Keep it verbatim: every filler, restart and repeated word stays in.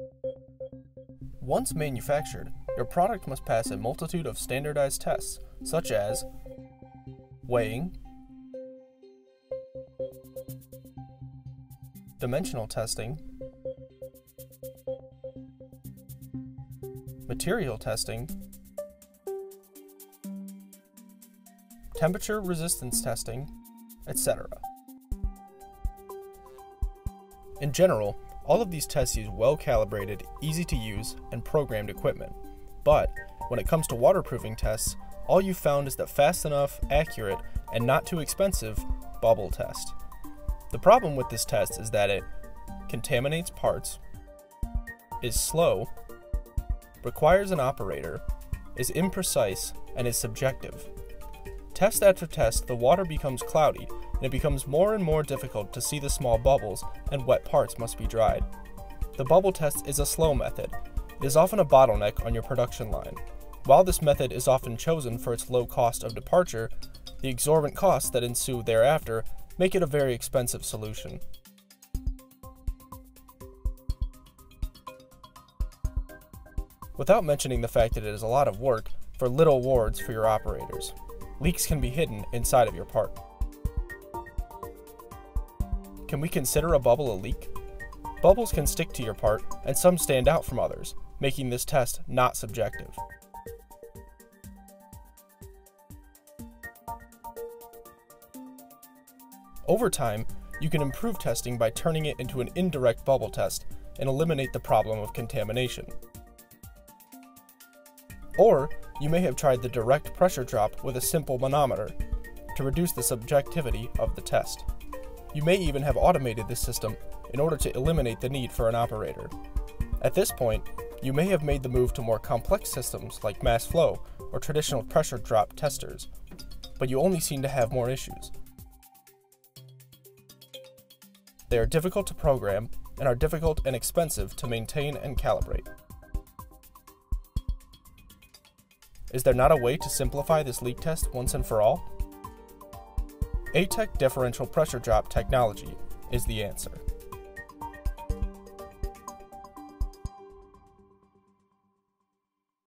Once manufactured, your product must pass a multitude of standardized tests, such as weighing, dimensional testing, material testing, temperature resistance testing, et cetera. In general, all of these tests use well-calibrated, easy-to-use, and programmed equipment. But when it comes to waterproofing tests, all you've found is the fast enough, accurate, and not too expensive bubble test. The problem with this test is that it contaminates parts, is slow, requires an operator, is imprecise, and is subjective. Test after test, the water becomes cloudy, and it becomes more and more difficult to see the small bubbles, and wet parts must be dried. The bubble test is a slow method. It is often a bottleneck on your production line. While this method is often chosen for its low cost of departure, the exorbitant costs that ensue thereafter make it a very expensive solution. Without mentioning the fact that it is a lot of work for little rewards for your operators. Leaks can be hidden inside of your part. Can we consider a bubble a leak? Bubbles can stick to your part, and some stand out from others, making this test not subjective. Over time, you can improve testing by turning it into an indirect bubble test and eliminate the problem of contamination. Or, you may have tried the direct pressure drop with a simple manometer to reduce the subjectivity of the test. You may even have automated this system in order to eliminate the need for an operator. At this point, you may have made the move to more complex systems like mass flow or traditional pressure drop testers, but you only seem to have more issues. They are difficult to program and are difficult and expensive to maintain and calibrate. Is there not a way to simplify this leak test once and for all? A T E Q differential pressure drop technology is the answer.